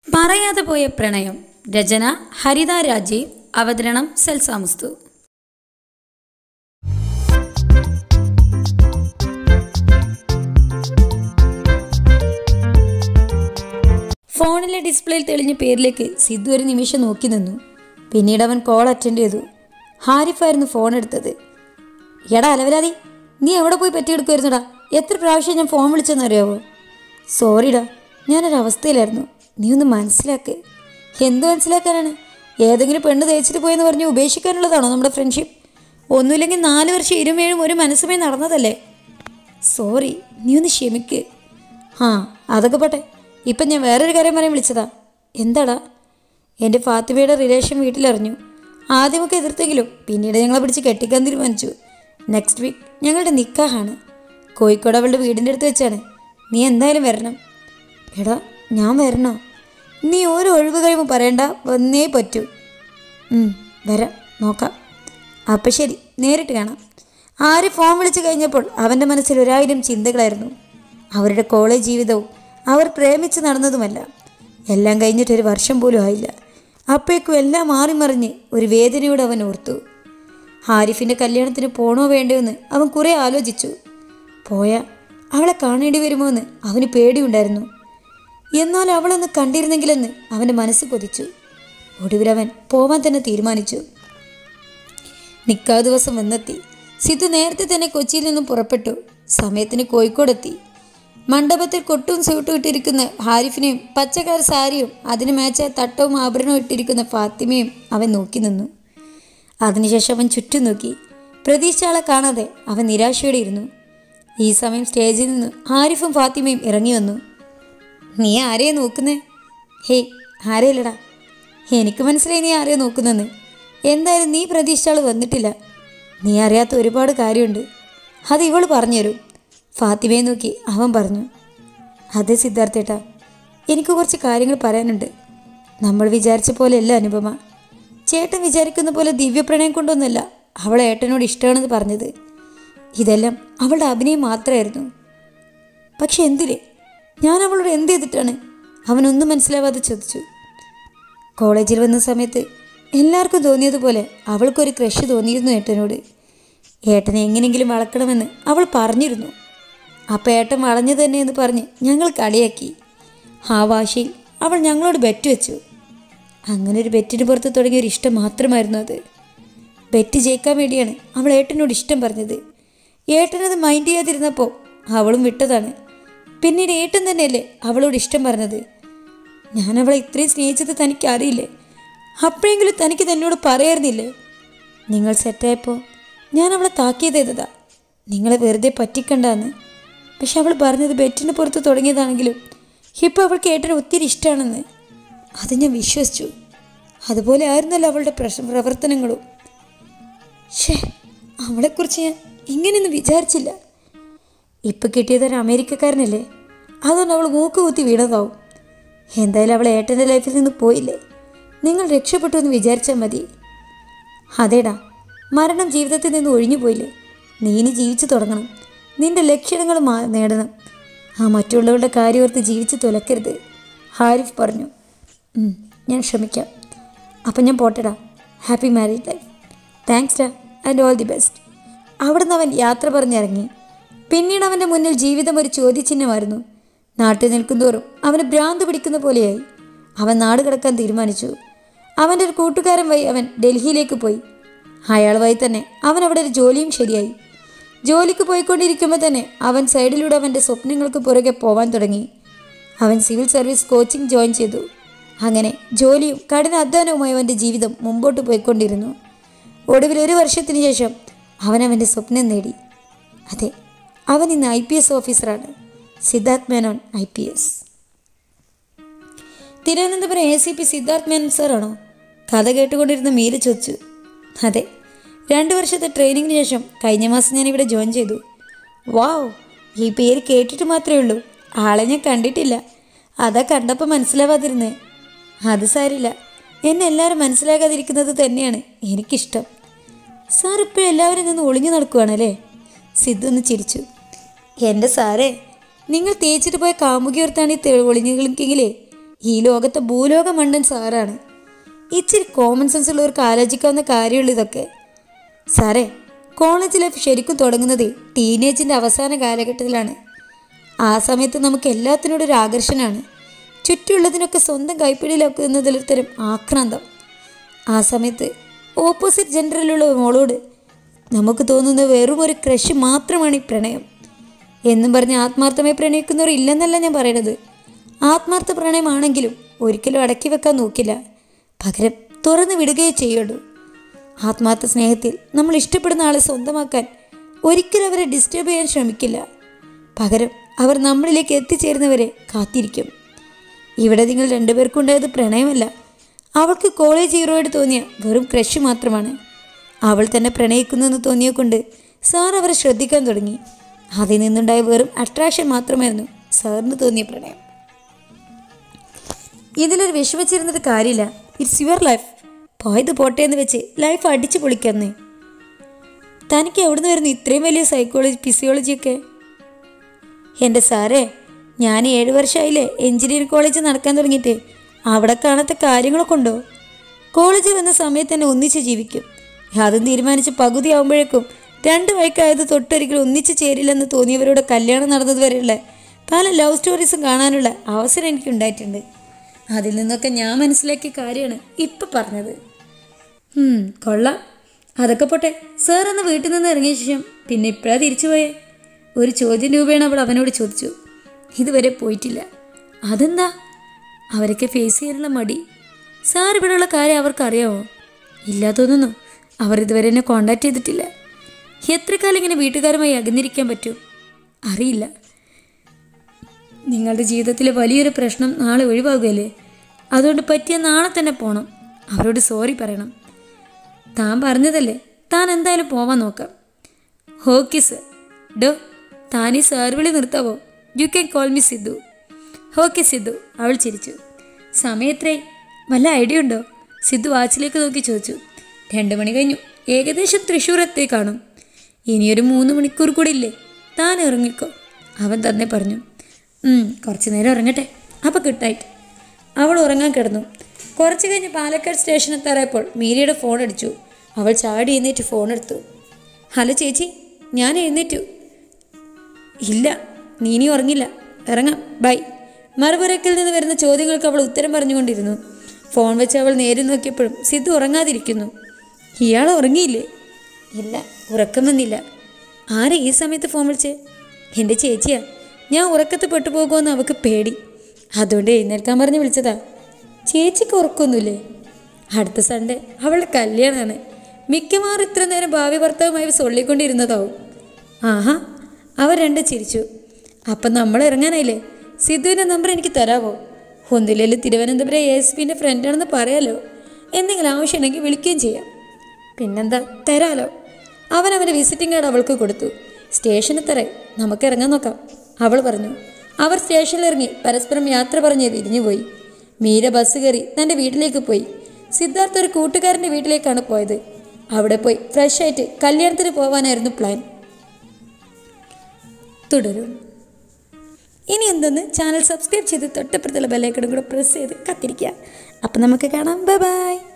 പറയാതെ പോയ പ്രണയം. രചന ഹരിത രാജീവ്. അവതരണം സെൽസാമുസ്തു. ഫോണിലെ ഡിസ്പ്ലേയിൽ തെളിഞ്ഞ പേരിലേക്ക് സിദ്ധു ഒരു നിമിഷം നോക്കി നിന്നു. പിന്നീട് അവൻ കോൾ അറ്റൻഡ് ചെയ്തു. ഹാരിഫായിരുന്നു ഫോൺ എടുത്തത്. എടാ അലവലാതി, നീ എവിടെ പോയി പറ്റിയെടുക്കുമായിരുന്നുടാ? എത്ര പ്രാവശ്യം ഞാൻ ഫോൺ വിളിച്ചെന്നറിയാവോ? സോറിടാ, ഞാനൊരവസ്ഥയിലായിരുന്നു. നീ ഒന്ന് മനസ്സിലാക്ക്. എന്ത് മനസ്സിലാക്കാനാണ്? ഏതെങ്കിലും പെണ്ണ് തേച്ചിട്ട് പോയെന്ന് പറഞ്ഞ് ഉപേക്ഷിക്കാനുള്ളതാണോ നമ്മുടെ ഫ്രണ്ട്ഷിപ്പ്? ഒന്നുമില്ലെങ്കിൽ 4 വർഷം ഇരുമേഴും ഒരു മനസ്സുമേ നടന്നതല്ലേ? സോറി, നീ ഒന്ന് ക്ഷമിക്ക്. അതൊക്കെ പോട്ടെ. ഇപ്പം ഞാൻ വേറൊരു കാര്യം പറയാൻ വിളിച്ചതാ. എന്താടാ? എൻ്റെ ഫാത്തിമയുടെ റിലേഷൻ വീട്ടിലറിഞ്ഞു. ആദ്യമൊക്കെ എതിർത്തെങ്കിലും പിന്നീട് ഞങ്ങളെ പിടിച്ച് കെട്ടിക്കാൻ തീരുമാനിച്ചു. നെക്സ്റ്റ് വീക്ക് ഞങ്ങളുടെ നിക്കാഹാണ്. കോഴിക്കോട് അവളുടെ വീടിൻ്റെ അടുത്ത് വെച്ചാണ്. നീ എന്തായാലും വരണം. എടാ, ഞാൻ വരണോ? നീ ഓരോ ഒഴിവ് കഴിവ് പറയണ്ട, വന്നേ പറ്റൂ. വരാം, നോക്കാം. അപ്പം ശരി, നേരിട്ട് കാണാം. ആര് ഫോൺ വിളിച്ചു കഴിഞ്ഞപ്പോൾ അവൻ്റെ മനസ്സിൽ 1000 ചിന്തകളായിരുന്നു. അവരുടെ കോളേജ് ജീവിതവും അവർ പ്രേമിച്ച് നടന്നതുമല്ല. എല്ലാം കഴിഞ്ഞിട്ടൊരു വർഷം പോലും ആയില്ല. അപ്പോഴേക്കും എല്ലാം മാറിമറിഞ്ഞ് ഒരു വേദനയോട് അവൻ ഓർത്തു. ഹാരിഫിൻ്റെ കല്യാണത്തിന് പോണോ വേണ്ടോ എന്ന് അവൻ കുറേ ആലോചിച്ചു. പോയാൽ അവളെ കാണേണ്ടി വരുമോ എന്ന് അവന് പേടിയുണ്ടായിരുന്നു. എന്നാൽ അവളൊന്ന് കണ്ടിരുന്നെങ്കിലെന്ന് അവൻ്റെ മനസ്സ് കൊതിച്ചു. ഒടുവിൽ അവൻ പോവാൻ തന്നെ തീരുമാനിച്ചു. നിക്കാഹ് ദിവസം വന്നെത്തി. സിദ്ധു നേരത്തെ തന്നെ കൊച്ചിയിൽ നിന്നും പുറപ്പെട്ടു. സമയത്തിന് കോഴിക്കോടെത്തി. മണ്ഡപത്തിൽ കൊട്ടും സ്യൂട്ടും ഇട്ടിരിക്കുന്ന ഹാരിഫിനെയും പച്ചക്കാർ സാരിയും അതിന് മേച്ച തട്ടവും ആഭരണവും ഇട്ടിരിക്കുന്ന ഫാത്തിമയും അവൻ നോക്കി നിന്നു. അതിനുശേഷം അവൻ ചുറ്റും നോക്കി. പ്രതീക്ഷിച്ച ആളെ കാണാതെ അവൻ നിരാശയോടെ ഇരുന്നു. ഈ സമയം സ്റ്റേജിൽ നിന്ന് ഹാരിഫും ഫാത്തിമയും ഇറങ്ങി വന്നു. നീ ആരെയാ നോക്കുന്നേ? ഹേയ്, ആരെയല്ലടാ. എനിക്ക് മനസ്സിലായി നീ ആരെയാ നോക്കുന്നെന്ന്. എന്തായാലും നീ പ്രതീക്ഷിച്ച ആൾ വന്നിട്ടില്ല. നീ അറിയാത്ത ഒരുപാട് കാര്യമുണ്ട്. അത് ഇവൾ പറഞ്ഞുതരും. ഫാത്തിമയെ നോക്കി അവൻ പറഞ്ഞു. അതെ സിദ്ധാർത്ഥേട്ടാ, എനിക്ക് കുറച്ച് കാര്യങ്ങൾ പറയാനുണ്ട്. നമ്മൾ വിചാരിച്ച പോലെയല്ല അനുപമ. ചേട്ടൻ വിചാരിക്കുന്ന പോലെ ദിവ്യപ്രണയം കൊണ്ടൊന്നുമല്ല അവളെ ഏട്ടനോട് ഇഷ്ടമാണെന്ന് പറഞ്ഞത്. ഇതെല്ലാം അവളുടെ അഭിനയം മാത്രമായിരുന്നു. പക്ഷെ എന്തില്ലേ, ഞാൻ അവളോട് എന്ത് ചെയ്തിട്ടാണ്? അവനൊന്നും മനസ്സിലാവാതെ ചോദിച്ചു. കോളേജിൽ വന്ന സമയത്ത് എല്ലാവർക്കും തോന്നിയതുപോലെ അവൾക്കൊരു ക്രഷ് തോന്നിയിരുന്നു ഏട്ടനോട്. ഏട്ടനെ എങ്ങനെയെങ്കിലും വളക്കണമെന്ന് അവൾ പറഞ്ഞിരുന്നു. അപ്പം ഏട്ടൻ വളഞ്ഞു തന്നെ എന്ന് പറഞ്ഞ് ഞങ്ങൾ കളിയാക്കി. ആ വാശിയിൽ അവൾ ഞങ്ങളോട് ബെറ്റ് വെച്ചു. അങ്ങനെ ഒരു ബെറ്റിന് പുറത്ത് തുടങ്ങിയ ഒരു ഇഷ്ടം മാത്രമായിരുന്നു അത്. ബെറ്റ് ജയിക്കാൻ വേണ്ടിയാണ് അവൾ ഏട്ടനോട് ഇഷ്ടം പറഞ്ഞത്. ഏട്ടനത് മൈൻഡ് ചെയ്യാതിരുന്നപ്പോൾ അവളും വിട്ടതാണ്. പിന്നീട് ഏട്ടൻ തന്നെയല്ലേ അവളോട് ഇഷ്ടം പറഞ്ഞത്. ഞാൻ അവളെ ഇത്രയും സ്നേഹിച്ചത് തനിക്ക് അറിയില്ലേ? അപ്പോഴെങ്കിലും തനിക്ക് തന്നോട് പറയായിരുന്നില്ലേ? നിങ്ങൾ സെറ്റായപ്പോൾ ഞാൻ അവളെ താക്കീത് ചെയ്തതാ, നിങ്ങളെ വെറുതെ പറ്റിക്കണ്ടെന്ന്. പക്ഷെ അവൾ പറഞ്ഞത് ബെറ്റിന് പുറത്ത് തുടങ്ങിയതാണെങ്കിലും ഇപ്പോൾ അവൾക്ക് ഏട്ടനെ ഒത്തിരി ഇഷ്ടമാണെന്ന്. അത് ഞാൻ വിശ്വസിച്ചു. അതുപോലെ ആയിരുന്നല്ലോ അവളുടെ പ്രവർത്തനങ്ങളും. അവളെക്കുറിച്ച് ഞാൻ ഇങ്ങനെയൊന്നും വിചാരിച്ചില്ല. ഇപ്പം കിട്ടിയതൊരു അമേരിക്കക്കാരനല്ലേ, അതുകൊണ്ട് അവൾ മൂക്ക് കുത്തി വീണതാവും. എന്തായാലും അവൾ ഏട്ടൻ്റെ ലൈഫിൽ നിന്ന് പോയില്ലേ, നിങ്ങൾ രക്ഷപ്പെട്ടു എന്ന് വിചാരിച്ചാൽ മതി. അതേടാ, മരണം ജീവിതത്തിൽ നിന്ന് ഒഴിഞ്ഞു പോയില്ലേ, നീ ഇനി ജീവിച്ചു തുടങ്ങണം. നിൻ്റെ ലക്ഷ്യങ്ങൾ നേടണം. മറ്റുള്ളവരുടെ കാര്യം ഓർത്ത് ജീവിച്ച് തുലക്കരുത്, ഹാരിഫ് പറഞ്ഞു. ഞാൻ ശ്രമിക്കാം. അപ്പം ഞാൻ പോട്ടെടാ. Happy married life. താങ്ക്സ് ഡാ ആൻഡ് ഓൾ ദി ബെസ്റ്റ്. അവിടുന്ന് അവൻ യാത്ര പറഞ്ഞിറങ്ങി. പിന്നീട് അവൻ്റെ മുന്നിൽ ജീവിതം ഒരു ചോദ്യചിഹ്നമായിരുന്നു. നാട്ടിൽ നിൽക്കുന്തോറും അവന് ഭ്രാന്ത് പിടിക്കുന്ന പോലെയായി. അവൻ നാട് കടക്കാൻ തീരുമാനിച്ചു. അവൻ്റെ ഒരു കൂട്ടുകാരൻ വഴി അവൻ ഡൽഹിയിലേക്ക് പോയി. അയാൾ വഴി തന്നെ അവൻ അവിടെ ഒരു ജോലിയും ശരിയായി. ജോലിക്ക് പോയിക്കൊണ്ടിരിക്കുമ്പോൾ തന്നെ അവൻ സൈഡിലൂടെ അവൻ്റെ സ്വപ്നങ്ങൾക്ക് പുറകെ പോവാൻ തുടങ്ങി. അവൻ സിവിൽ സർവീസ് കോച്ചിങ് ജോയിൻ ചെയ്തു. അങ്ങനെ ജോലിയും കഠിന അധ്വാനവുമായി അവൻ്റെ ജീവിതം മുമ്പോട്ട് പോയിക്കൊണ്ടിരുന്നു. ഒടുവിൽ 1 വർഷത്തിന് ശേഷം അവൻ അവൻ്റെ സ്വപ്നം നേടി. അതെ, അവൻ ഇന്ന് IPS ഓഫീസറാണ്. സിദ്ധാർത്ഥ് മേനോൻ IPS. തിരുവനന്തപുരം ACP സിദ്ധാർത്ഥ് മേനോൻ സാറാണോ? കഥ കേട്ടുകൊണ്ടിരുന്ന മീര ചോദിച്ചു. അതെ, 2 വർഷത്തെ ട്രെയിനിങ്ങിന് ശേഷം കഴിഞ്ഞ മാസം ഞാനിവിടെ ജോയിൻ ചെയ്തു. വാവ്, ഈ പേര് കേട്ടിട്ട് മാത്രമേ ഉള്ളൂ, ആളെ ഞാൻ കണ്ടിട്ടില്ല. അതാ കണ്ടപ്പോൾ മനസ്സിലാവാതിരുന്നേ. അത് സാരില്ല, എന്നെ എല്ലാവരും മനസ്സിലാകാതിരിക്കുന്നത് തന്നെയാണ് എനിക്കിഷ്ടം. സാർ ഇപ്പോഴും എല്ലാവരും നിന്ന് ഒളിഞ്ഞു നടക്കുകയാണല്ലേ? സിദ്ധു ഒന്ന് ചിരിച്ചു. എൻ്റെ സാറേ, നിങ്ങൾ തേച്ചിട്ട് പോയ കാമുകിയോർത്താണ് ഈ ഒളിഞ്ഞു കളിക്കെങ്കിലേ ഈ ലോകത്തെ ഭൂലോക മണ്ടൻ സാറാണ്. ഇച്ചിരി കോമൺ സെൻസ് ഉള്ളവർക്ക് ആലോചിക്കാവുന്ന കാര്യമുള്ളൂ ഇതൊക്കെ. സാറേ, കോളേജ് ലൈഫ് ശരിക്കും തുടങ്ങുന്നത് ടീനേജിൻ്റെ അവസാന കാലഘട്ടത്തിലാണ്. ആ സമയത്ത് നമുക്ക് എല്ലാത്തിനോടൊരു ആകർഷണമാണ്. ചുറ്റുമുള്ളതിനൊക്കെ സ്വന്തം കൈപ്പിടിയിലാക്കുന്നതിലൊരു തരം ആക്രാന്തം. ആ സമയത്ത് ഓപ്പോസിറ്റ് ജെൻഡറിലുള്ള മോളോട് നമുക്ക് തോന്നുന്ന വെറും ഒരു ക്രഷ് മാത്രമാണ് ഈ പ്രണയം എന്നും പറഞ്ഞ് ആത്മാർത്ഥമായി പ്രണയിക്കുന്നവർ ഇല്ലെന്നല്ല ഞാൻ പറയണത്. ആത്മാർത്ഥ പ്രണയമാണെങ്കിലും ഒരിക്കലും അടക്കി വെക്കാൻ നോക്കില്ല, പകരം തുറന്നു വിടുകയേ ചെയ്യുള്ളൂ. ആത്മാർത്ഥ സ്നേഹത്തിൽ നമ്മൾ ഇഷ്ടപ്പെടുന്ന ആളെ സ്വന്തമാക്കാൻ ഒരിക്കലും അവരെ ഡിസ്റ്റർബ് ചെയ്യാൻ ശ്രമിക്കില്ല. പകരം അവർ നമ്മളിലേക്ക് എത്തിച്ചേരുന്നവരെ കാത്തിരിക്കും. ഇവിടെ നിങ്ങൾ രണ്ടുപേർക്കുണ്ടായത് പ്രണയമല്ല, അവൾക്ക് കോളേജ് ഹീറോയോട് തോന്നിയ വെറും ക്രഷ് മാത്രമാണ്. അവൾ തന്നെ പ്രണയിക്കുന്നെന്ന് തോന്നിയ കൊണ്ട് സാർ അവരെ ശ്രദ്ധിക്കാൻ തുടങ്ങി. അതിൽ നിന്നുണ്ടായ വെറും അട്രാക്ഷൻ മാത്രമായിരുന്നു സാറിന് തോന്നിയ പ്രണയം. ഇതിലൊരു വിഷമിച്ചിരുന്നിട്ട് കാര്യമില്ല. It's your life. പോയത് പോട്ടെ എന്ന് വെച്ച് ലൈഫ് അടിച്ചു പൊളിക്കാന്നേ. തനിക്ക് എവിടുന്ന് വരുന്നു ഇത്രയും വലിയ ഫിസിയോളജിയൊക്കെ? എൻ്റെ സാറേ, ഞാൻ 7 വർഷമായില്ലേ എഞ്ചിനീയറിംഗ് കോളേജ് നടക്കാൻ തുടങ്ങിയിട്ട്. അവിടെ കാണാത്ത കാര്യങ്ങളൊക്കെ ഉണ്ടോ? കോളേജിൽ വന്ന സമയത്ത് തന്നെ ഒന്നിച്ച് ജീവിക്കും. അതും തീരുമാനിച്ച് പകുതി ആകുമ്പോഴേക്കും 2 വയസ്സായത് തൊട്ടൊരിക്കലും ഒന്നിച്ച് ചേരില്ലെന്ന് തോന്നിയവരോട് കല്യാണം നടന്നത് വരെയുള്ള പല ലവ് സ്റ്റോറീസും കാണാനുള്ള അവസരം എനിക്കുണ്ടായിട്ടുണ്ട്. അതിൽ നിന്നൊക്കെ ഞാൻ മനസ്സിലാക്കിയ കാര്യമാണ് ഇപ്പം പറഞ്ഞത്. കൊള്ളാം. അതൊക്കെ പോട്ടെ, സാർ അന്ന് വീട്ടിൽ നിന്ന് ഇറങ്ങിയ ശേഷം പിന്നെ ഇപ്പോഴാണ് തിരിച്ചു പോയേ? ഒരു ചോദ്യം രൂപേണ അവൾ അവനോട് ചോദിച്ചു. ഇതുവരെ പോയിട്ടില്ല. അതെന്താ? അവരൊക്കെ ഫേസ് ചെയ്യാനുള്ള മടി. സാർ ഇവിടെയുള്ള കാര്യം അവർക്കറിയാമോ? ഇല്ല തോന്നുന്നു. അവർ ഇതുവരെ എന്നെ കോണ്ടാക്ട് ചെയ്തിട്ടില്ല. എത്ര കാലം ഇങ്ങനെ വീട്ടുകാരുമായി അകന്നിരിക്കാൻ പറ്റും? അറിയില്ല. നിങ്ങളുടെ ജീവിതത്തിലെ വലിയൊരു പ്രശ്നം നാളെ ഒഴിവാകുകയല്ലേ? അതുകൊണ്ട് പറ്റിയ നാളെ തന്നെ പോകണം. അവരോട് സോറി പറയണം. താൻ പറഞ്ഞതല്ലേ, താൻ എന്തായാലും പോവാൻ നോക്കാം. Okay sir. ഡോ, താൻ ഈ സാർ വിളി നിർത്താവോ? You can call me Sidhu. Okay Sidhu. അവൾ ചിരിച്ചു. സമയത്രേ? വല്ല ഐഡിയ ഉണ്ടോ? സിദ്ധു വാച്ചിലേക്ക് നോക്കി ചോദിച്ചു. 2 മണി കഴിഞ്ഞു. ഏകദേശം തൃശ്ശൂർ എത്തി കാണും. ഇനിയൊരു 3 മണിക്കൂർ കൂടി ഇല്ലേ? താൻ ഇറങ്ങിക്കോ, അവൻ തന്നെ പറഞ്ഞു. കുറച്ച് നേരം ഇറങ്ങട്ടെ, അപ്പോൾ ഗുഡ്നൈറ്റ്. അവൾ ഉറങ്ങാൻ കിടന്നു. കുറച്ച് കഴിഞ്ഞ് പാലക്കാട് സ്റ്റേഷൻ എത്താറായപ്പോൾ മീരയുടെ ഫോൺ അടിച്ചു. അവൾ ചാടി എഴുന്നേറ്റ് ഫോൺ എടുത്തു. ഹലോ ചേച്ചി, ഞാൻ എഴുന്നേറ്റു. ഇല്ല, നീ ഇനി ഉറങ്ങില്ല. ഇറങ്ങാം, ബൈ. മറുപുറക്കിൽ നിന്ന് വരുന്ന ചോദ്യങ്ങൾക്ക് അവൾ ഉത്തരം പറഞ്ഞുകൊണ്ടിരുന്നു. ഫോൺ വെച്ച് അവൾ നേരെ നോക്കിയപ്പോഴും സിദ്ധു ഉറങ്ങാതിരിക്കുന്നു. ഇയാൾ ഉറങ്ങിയില്ലേ? ഇല്ല, ഉറക്കം വന്നില്ല. ആരെ ഈ സമയത്ത് ഫോൺ വിളിച്ചേ? എൻ്റെ ചേച്ചിയാ. ഞാൻ ഉറക്കത്ത് പെട്ടുപോകുമെന്ന് അവൾക്ക് പേടി, അതുകൊണ്ട് എഴുന്നേൽക്കാൻ പറഞ്ഞ് വിളിച്ചതാ. ചേച്ചിക്ക് ഉറക്കമൊന്നുമില്ലേ? അടുത്ത സൺഡേ അവളുടെ കല്യാണമാണ്. മിക്കവാറും ഇത്ര നേരം ഭാവി ഭർത്താവുമായി സൊള്ളിക്കൊണ്ടിരുന്നതാവും. ആഹാ, അവർ 2 ചിരിച്ചു. അപ്പം നമ്മൾ ഇറങ്ങാനായില്ലേ? സിദ്ധുവിൻ്റെ നമ്പർ എനിക്ക് തരാമോ? ഒന്നില്ലെങ്കിൽ തിരുവനന്തപുരം ASPൻ്റെ ഫ്രണ്ടാണെന്ന് പറയാലോ. എന്തെങ്കിലും ആവശ്യമുണ്ടെങ്കിൽ വിളിക്കുകയും ചെയ്യാം. പിന്നെന്താ, തരാലോ. അവൻ്റെ വിസിറ്റിംഗ് കാർഡ് അവൾക്ക് കൊടുത്തു. സ്റ്റേഷനെത്തറേ, നമുക്ക് ഇറങ്ങാൻ നോക്കാം, അവൾ പറഞ്ഞു. അവർ സ്റ്റേഷനിലിറങ്ങി പരസ്പരം യാത്ര പറഞ്ഞ് പിരിഞ്ഞുപോയി. മീര ബസ് കയറി തൻ്റെ വീട്ടിലേക്ക് പോയി. സിദ്ധാർത്ഥ ഒരു കൂട്ടുകാരൻ്റെ വീട്ടിലേക്കാണ് പോയത്. അവിടെ പോയി ഫ്രഷ് ആയിട്ട് കല്യാണത്തിന് പോകാനായിരുന്നു പ്ലാൻ. തുടരും. ഇനി എന്തെന്ന് ചാനൽ സബ്സ്ക്രൈബ് ചെയ്ത് തൊട്ടപ്പുറത്തുള്ള ബെല്ലൈക്കണും കൂടെ പ്രസ് ചെയ്ത് കാത്തിരിക്കുക. അപ്പം നമുക്ക് കാണാം. Bye by.